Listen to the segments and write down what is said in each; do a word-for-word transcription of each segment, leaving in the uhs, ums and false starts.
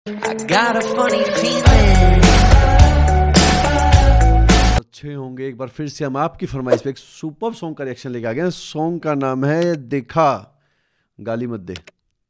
I got a funny feeling. अच्छे होंगे। एक बार फिर से हम आपकी फरमाइश पे एक सुपर सॉन्ग का रिएक्शन लेके आ गए हैं। सॉन्ग का नाम है देखा गाली मत दे।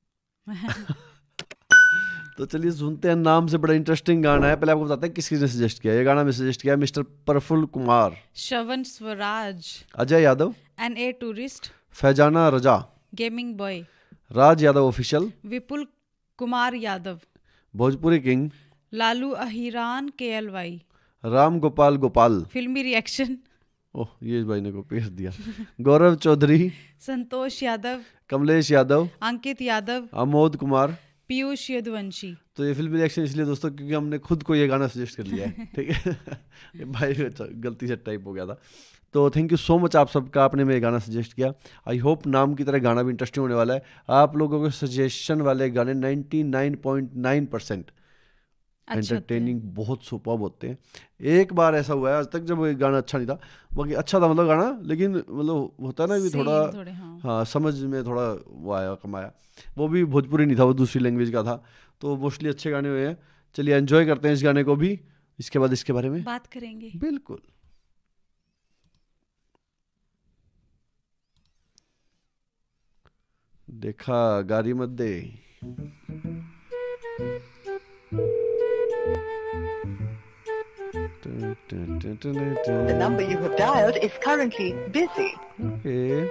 तो चलिए सुनते हैं। नाम से बड़ा इंटरेस्टिंग गाना है। पहले आपको बताते हैं किसने सजेस्ट किया। ये गाना में सजेस्ट किया है mister Praful Kumar, Shravan Swaraj, Ajay Yadav, N A tourist, Faizana Raza, gaming boy, Raj Yadav official, Vipul Kumar Yadav, Bhojpuri king, Lalu Ahiran K L Y, Ram Gopal Gopal, filmy reaction, ओह ये भाई ने को पेश दिया, गौरव चौधरी, संतोष यादव, कमलेश यादव, अंकित यादव, अमोद कुमार, पीयूष यदुवंशी। तो ये फिल्मी रिएक्शन इसलिए दोस्तों क्योंकि हमने खुद को ये गाना सजेस्ट कर लिया है। ठीक है। ये भाई गलती से टाइप हो गया था। तो थैंक यू सो मच आप सबका, आपने मेरे गाना सजेस्ट किया। आई होप नाम की तरह गाना भी इंटरेस्टिंग होने वाला है। आप लोगों के सजेशन वाले गाने ninety nine point nine percent entertaining बहुत सुपर्ब होते हैं। एक बार ऐसा हुआ है आज तक जब ये गाना अच्छा नहीं था, बाकी अच्छा था मतलब गाना, लेकिन मतलब होता है ना कि थोड़ा हाँ, हाँ समझ में थोड़ा वो आया कमाया। वो भी भोजपुरी नहीं था, वो दूसरी लैंग्वेज का था। तो मोस्टली अच्छे गाने हुए हैं। चलिए एंजॉय करते हैं इस गाने को भी, इसके बाद इसके बारे में बात करेंगे। बिल्कुल। देखा गारी मत दे। The number you have dialed is currently busy. Okay.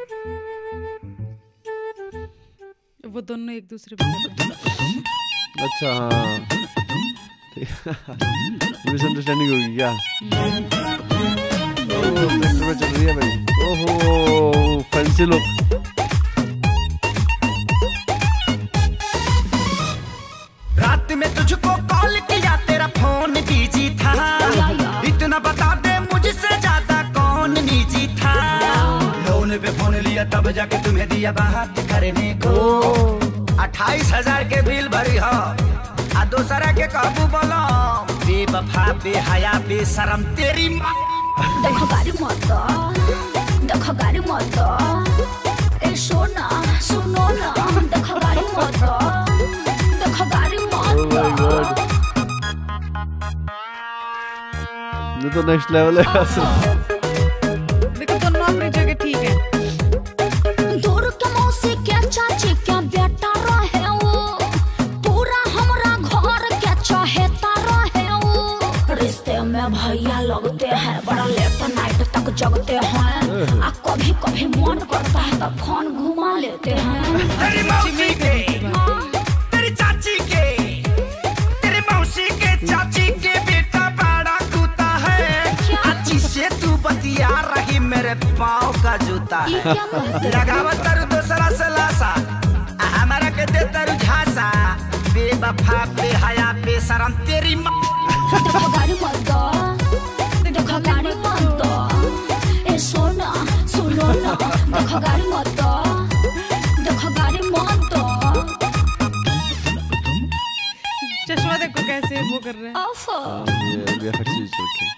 वो दोनों एक दूसरे पे अच्छा हाँ, मिसअंडरस्टैंडिंग होगी क्या? ओह ट्रैक्टर पे चल रही है भाई। ओहो फैंसी लुक। रात में तुझको कॉल किया, तेरा फोन बिजी था। इतना बता दे मुझसे ज्यादा कौन निजी था। लोन पे फोन लिया तब जाके तुम्हें दिया बात करने को। अट्ठाईस हजार के बिल भरी हो, आ दूसरा के काबू बोलो। बेवफा बेहया बेशरम तेरी माँ। देखो गाड़ी मत, देखो गाड़ी मत, ए सोना सुनो ना, देखो गाड़ी मत, देखो गाड़ी मत। ये तो नेक्स्ट लेवल है। देखो दोनों अपनी जगह ठीक है। दूर के मौसी के चाची के बेटा रहे वो, पूरा हमरा घर के चाहेता रहे वो। रिश्ते में भैया लगते हैं, बड़ा लेट नाइट तक जगते हैं। आ कभी कभी मन करता है तो फोन घुमा लेते हैं। तेरी मौसी के, तेरी चाची के, तेरी मौसी के चाची के बेटा बड़ा कुत्ता है। अच्छी से तू बतिया रही, मेरे पाँव का जूता है। लगावत तरु दूसरा से लासा, हमारा के दे तरु झांसा। बेवफा बेहया बेशरम तेरी माँ। देखो गाड़ी मत, देखो गाड़ी मत, ए सोना सुनो ना, देखो गाड़ी मत, देखो गाड़ी मत। चश्मा देखो कैसे वो कर रहे हैं। ओफो ये भी हर चीज रखे।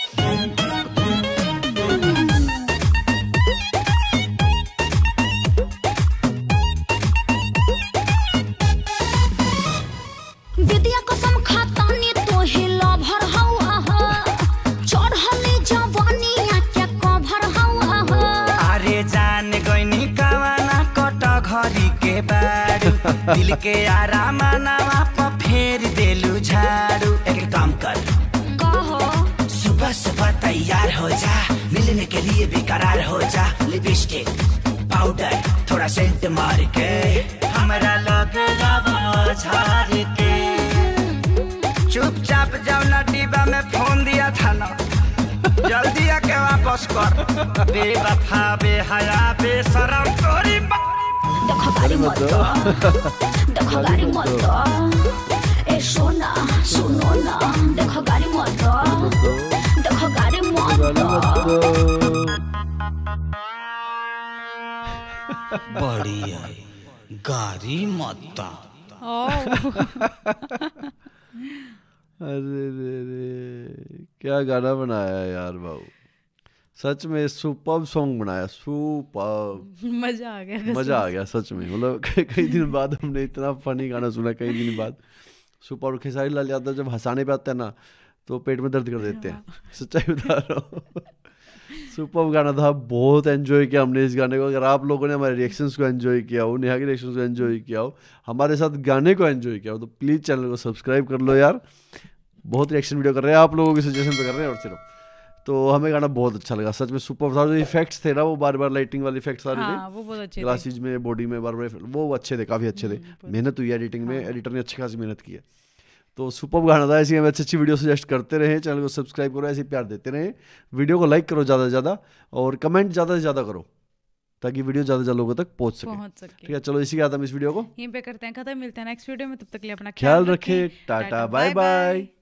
विद्या कसम खाता नी तो हिला भर हवा हो, चढ़ली जवानी के कभर हवा हो। अरे जान गईनी कवाना कट घरी के बारू। दिल के आराम नवा पर फेर देलू झाड़ू। एक काम कर, कहो सुबह सुबह तैयार हो जा, मिलने के लिए बेकरार हो जा। लिपस्टिक पाउडर थोड़ा सेंट मार के, हमारा लोग लवा झाड़ के। चुपचाप जाओ ना, डिब्बा में फोन दिया था ना, जल्दी आके वापस कर। बेवफा बेहया बेशरम तोरी माँ। देखो गाड़ी मत, देखो गाड़ी मत, ए सोना सुनो ना, देखो गाड़ी मत, देखो गाड़ी मत। बढ़िया गाड़ी मत। अरे रे रे क्या गाना बनाया है यार बाबू। सच में सुपर्ब सॉन्ग बनाया, सुपर्ब। मजा आ गया, मजा आ गया सच में। मतलब कई दिन बाद हमने इतना फनी गाना सुना, कई दिन बाद। सुपर और खेसारी लाल यादव जब हंसाने पे आते हैं ना तो पेट में दर्द कर देते हैं, सच्चाई बता रहा हूँ। सुपर गाना था, बहुत एंजॉय किया हमने इस गाने को। अगर आप लोगों ने हमारे रिएक्शंस को एंजॉय किया हो, नेहा के रिएक्शंस को एंजॉय किया हो, हमारे साथ गाने को एंजॉय किया हो, तो प्लीज़ चैनल को सब्सक्राइब कर लो यार। बहुत रिएक्शन वीडियो कर रहे हैं, आप लोगों के सजेशन पे कर रहे हैं और सिर्फ, तो हमें गाना बहुत अच्छा लगा सच में। सुपर था, जो इफेक्ट्स थे ना वो बार बार लाइटिंग वाले इफेक्ट्स आ रहे हाँ, वो बहुत अच्छे थे थे। ग्लासेज में, बॉडी में, बार बार वो अच्छे थे, काफ़ी अच्छे थे। मेहनत हुई एडिटिंग में, एडिटर ने अच्छी खासी मेहनत की है। तो सुपर गाना था। ऐसी हमें अच्छी अच्छी वीडियो सजेस्ट करते रहें, चैनल को सब्सक्राइब करो, ऐसे प्यार देते रहें, वीडियो को लाइक करो ज़्यादा से ज़्यादा और कमेंट ज़्यादा से ज़्यादा करो ताकि वीडियो ज़्यादा से ज़्यादा लोगों तक पहुंच सके। पहुंच सके। ठीक है, चलो इसी के साथ हम इस वीडियो को यहीं पे करते हैं खत्म, मिलते हैं नेक्स्ट वीडियो में, तब तक के लिए अपना ख्याल रखें, टाटा बाय बाय।